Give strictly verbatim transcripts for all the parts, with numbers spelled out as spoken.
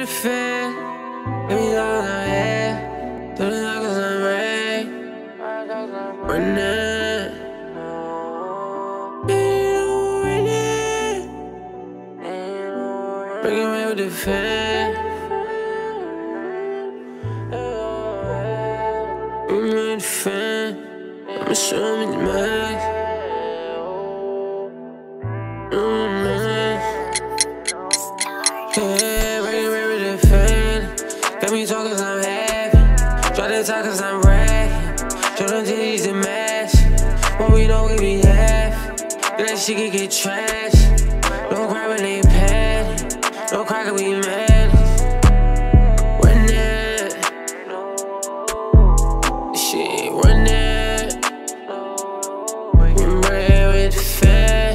fan. Give me all I have. Do the knock 'cause I'm right. Run that. Bring it right with the fan. Bring me with the fan. I'ma show me the max. Yeah, bring it right with the fan. Got me talking 'cause I'm happy. Try to talk 'cause I'm bragging. Show them titties and match. What we know we be half. That shit can get trash. Don't cry when they panic. Don't cry 'cause we mad. Run that. Shit, run that. Run bread with the fan.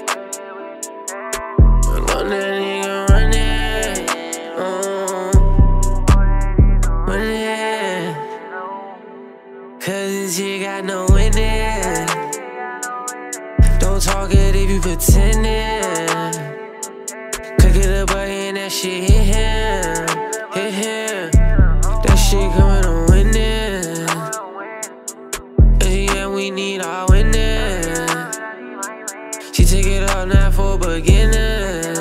Run that nigga, run that. Uh, run that. Cause this shit got no winning. Don't talk it if you pretending. Click it up button, that shit hit him, hit him. That shit coming on winning. And yeah, we need our winning. She take it all now for beginning.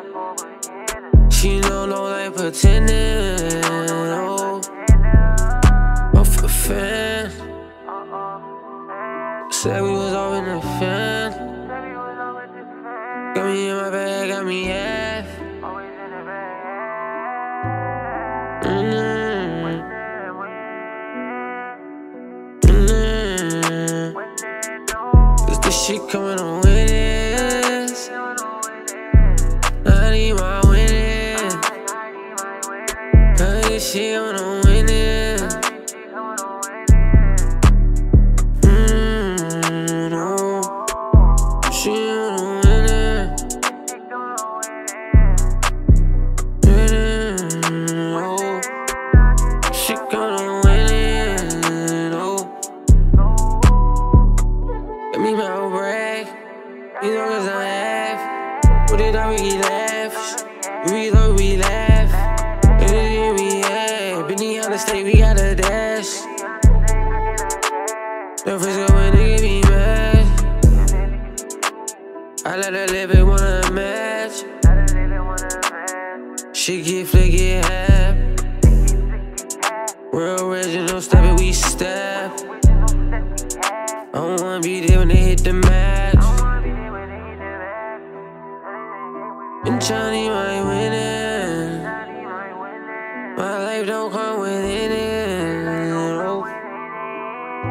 She know no like pretending. Oh, oh for the fan. Said we was all in the fan. Got me in my bag, got me half. Mm-hmm. Mm-hmm. Cause this shit coming on winners. I need my winning. Cause this shit coming on winning. Mm-hmm. No. She on winning. Winning. Oh. She gonna win it. Oh. Let me my old brag. These niggas I have. What it all we laugh. We thought we laugh. And then we had. Benny on the state, we got a dash. The first go when nigga be mad. I let her live it, wanna match. She get flick, get half. Real original, step it, we step. I don't wanna be there when they hit the match. And Johnny might winning. My life don't come within it. Oh.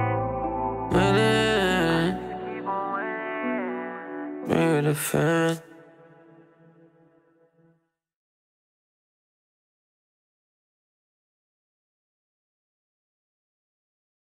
Winning. Maybe the fan.